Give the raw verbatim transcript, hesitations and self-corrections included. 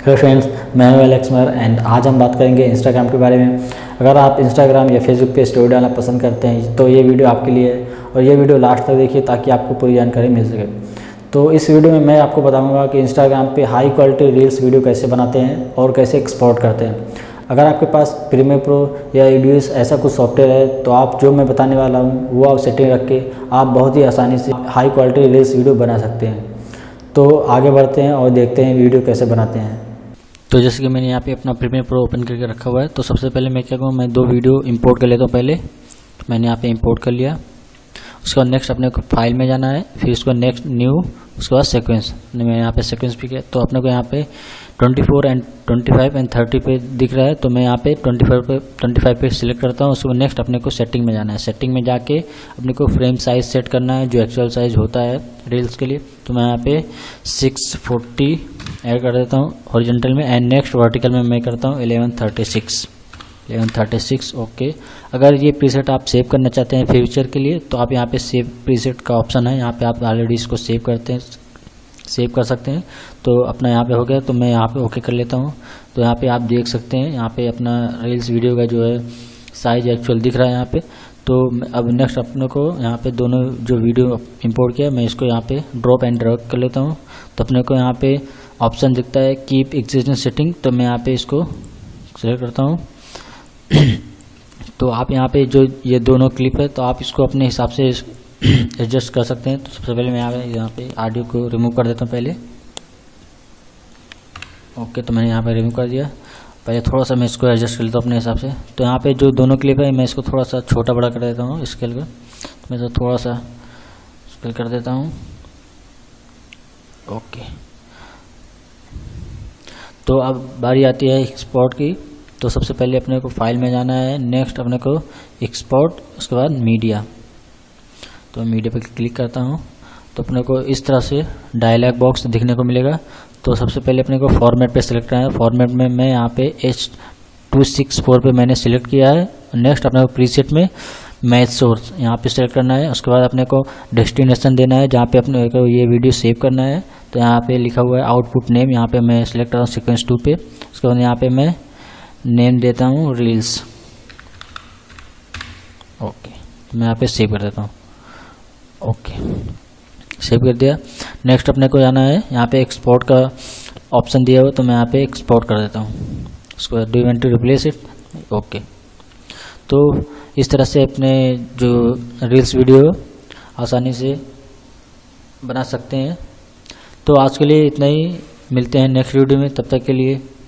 Hello friends, मैं हूं Alex मर एंड आज हम बात करेंगे इंस्टाग्राम के बारे में। अगर आप इंस्टाग्राम या फेसबुक पे स्टोरी डालना पसंद करते हैं तो ये वीडियो आपके लिए है और ये वीडियो लास्ट तक देखिए ताकि आपको पूरी जानकारी मिल सके। तो इस वीडियो में मैं आपको बताऊंगा कि इंस्टाग्राम पे हाई क्वालिटी रील्स वीडियो कैसे बनाते हैं और कैसे एक्सपोर्ट करते हैं। अगर आपके पास प्रीमियर प्रो या एडियोस ऐसा कुछ सॉफ्टवेयर है तो आप जो मैं बताने वाला हूँ वो आप सेटिंग रख के आप बहुत ही आसानी से हाई क्वालिटी रील्स वीडियो बना सकते हैं। तो आगे बढ़ते हैं और देखते हैं वीडियो कैसे बनाते हैं। तो जैसे कि मैंने यहाँ पे अपना प्रीमियर प्रो ओपन करके रखा हुआ है, तो सबसे पहले मैं क्या करूँ, मैं दो वीडियो इंपोर्ट कर लेता हूँ। पहले मैंने यहाँ पे इंपोर्ट कर लिया, उसके बाद नेक्स्ट अपने को फाइल में जाना है, फिर उसके बाद नेक्स्ट न्यू, उसके बाद सीक्वेंस। मैंने यहाँ पे सीक्वेंस भी किया तो अपने को यहाँ पे चौबीस एंड पच्चीस एंड तीस पे दिख रहा है, तो मैं यहाँ पे पच्चीस पे पच्चीस पे सिलेक्ट करता हूँ। उसके बाद नेक्स्ट अपने को सेटिंग में जाना है। सेटिंग में जाके अपने को फ्रेम साइज सेट करना है जो एक्चुअल साइज होता है रील्स के लिए। तो मैं यहाँ पे सिक्स फोर्टी ऐड कर देता हूँ हॉरिजॉन्टल में, एंड नेक्स्ट वर्टिकल में मैं करता हूँ eleven thirty six eleven thirty six okay. अगर ये प्रीसेट आप सेव करना चाहते हैं फ्यूचर के लिए तो आप यहाँ पे सेव प्रीसेट का ऑप्शन है, यहाँ पे आप ऑलरेडी इसको सेव करते हैं सेव कर सकते हैं। तो अपना यहाँ पे हो गया, तो मैं यहाँ पे ओके कर लेता हूँ। तो यहाँ पे आप देख सकते हैं यहाँ पे अपना रील्स वीडियो का जो है साइज एक्चुअल दिख रहा है यहाँ पे। तो अब नेक्स्ट अपने को यहाँ पे दोनों जो वीडियो इंपोर्ट किया मैं इसको यहाँ पे ड्रॉप एंड ड्रैग कर लेता हूँ। तो अपने को यहाँ पे ऑप्शन दिखता है कीप एग्जिस्टिंग सेटिंग, तो मैं यहाँ पे इसको सेलेक्ट करता हूँ। तो आप यहाँ पे जो ये दोनों क्लिप है तो आप इसको अपने हिसाब से एडजस्ट कर सकते हैं। तो सबसे पहले मैं यहाँ पे यहाँ पे ऑडियो को रिमूव कर देता हूँ पहले। ओके, तो मैंने यहाँ पे रिमूव कर दिया। पहले थोड़ा सा मैं इसको एडजस्ट कर लेता हूँ अपने हिसाब से। तो यहाँ पे जो दोनों क्लिप है मैं इसको थोड़ा सा छोटा बड़ा कर देता हूँ स्केल का। तो मैं तो थोड़ा सा स्केल कर देता हूँ। ओके, तो अब बारी आती है एक्सपोर्ट की। तो सबसे पहले अपने को फाइल में जाना है, नेक्स्ट अपने को एक्सपोर्ट, उसके बाद मीडिया। तो मीडिया पर क्लिक करता हूँ तो अपने को इस तरह से डायलॉग बॉक्स दिखने को मिलेगा। तो सबसे पहले अपने को फॉर्मेट पे सिलेक्ट करना है। फॉर्मेट में मैं यहाँ पे एच टू सिक्स फोर पे मैंने सिलेक्ट किया है। नेक्स्ट अपने को प्रीसेट में मैच सोर्स यहाँ पे सिलेक्ट करना है। उसके बाद अपने को डेस्टिनेशन देना है जहाँ पे अपने को ये वीडियो सेव करना है। तो यहाँ पे लिखा हुआ है आउटपुट नेम, यहाँ पे मैं सिलेक्ट कर रहा हूँ सीक्वेंस टू पे। उसके बाद यहाँ पे मैं नेम देता हूँ रील्स। ओके, तो मैं यहाँ पे सेव कर देता हूँ। ओके, सेव कर दिया। नेक्स्ट अपने को जाना है, यहाँ पे एक्सपोर्ट का ऑप्शन दिया हुआ, तो मैं यहाँ पे एक्सपोर्ट कर देता हूँ। उसके बाद do you want to replace it, okay. तो इस तरह से अपने जो रील्स वीडियो आसानी से बना सकते हैं। तो आज के लिए इतना ही, मिलते हैं नेक्स्ट वीडियो में, तब तक के लिए